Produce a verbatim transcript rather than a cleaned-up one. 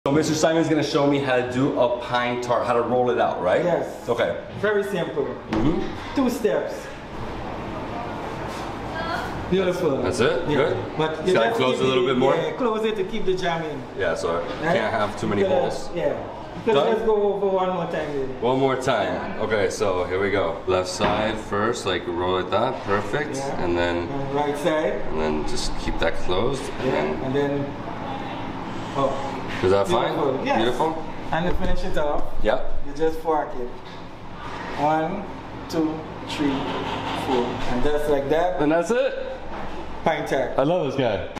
So Mister Simon's gonna show me how to do a pine tart, how to roll it out, right? Yes. Okay. Very simple. Mm-hmm. Two steps. Beautiful. That's it? Yeah. Good? But you gotta close it a little bit more? Yeah, close it to keep the jam in. Yeah, so I Right? can't have too many Because, holes. Yeah. Because Done? let's go over one more time. Here. One more time. Okay, so here we go. Left side first, like roll it that, perfect. Yeah. And then And right side. and then just keep that closed. And Yeah. then, And then. Oh. is that Beautiful. fine? Yes. Beautiful? And to finish it off, Yep. you just fork it. One, two, three, four. And just like that, And that's it. pine tart. I love this guy.